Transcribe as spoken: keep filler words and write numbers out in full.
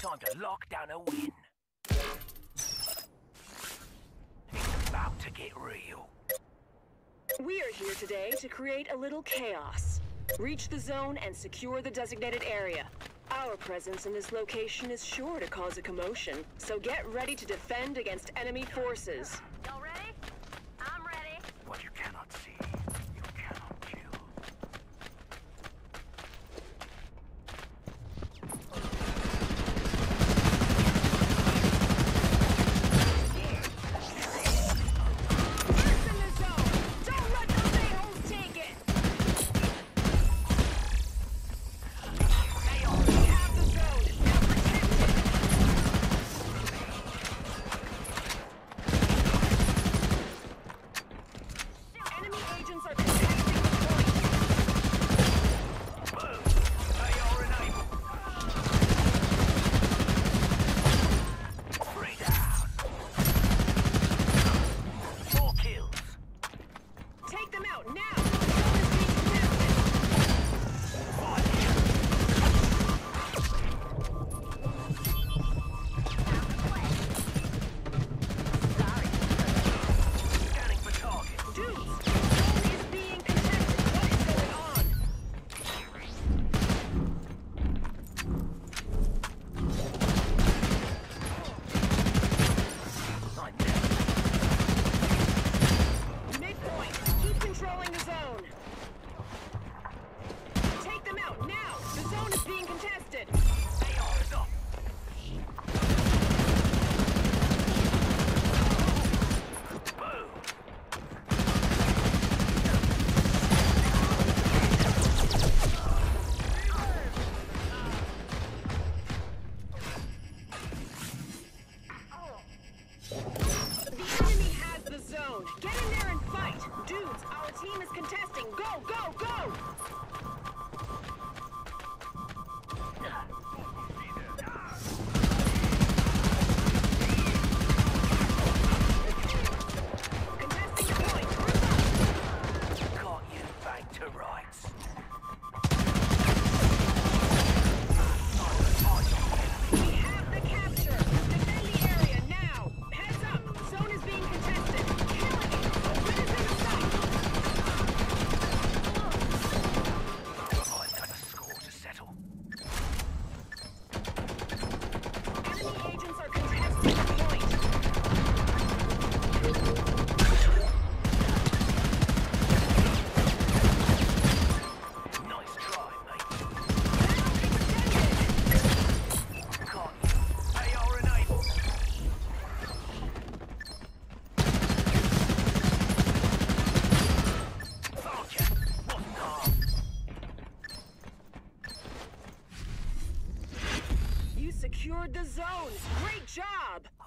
Time to lock down a win. It's about to get real. We are here today to create a little chaos. Reach the zone and secure the designated area. Our presence in this location is sure to cause a commotion, so get ready to defend against enemy forces. Y'all ready? I'm ready. What you cannot see, you cannot kill. First in the zone! Don't let those a-holes take it! They already have the zone! Now protect it! Enemy agents are contesting the point! Boom! They are enabled. Three down. Four kills. Take them out now! The zone is being contested! Five kills. Scanning for target. Dudes! The zone is being contested! What is going on? I'm dead. Midpoint! Keep controlling the zone! Take them out now! The zone is being contested! They are enough. Boom! The enemy has the zone! Get in there and fight! Dudes, our team is contesting! Go, go, go! Contesting the point! Got you back to rights. We have the capture! Defend the area now! Heads up! Zone is being contested! Killing it! The win is in sight! I've got a score to settle. Enemy agents are contesting the point! Nice try, mate. Battle extended! Got you. They are enabled. Archer, wasn't harm. You secured the zone! Great job!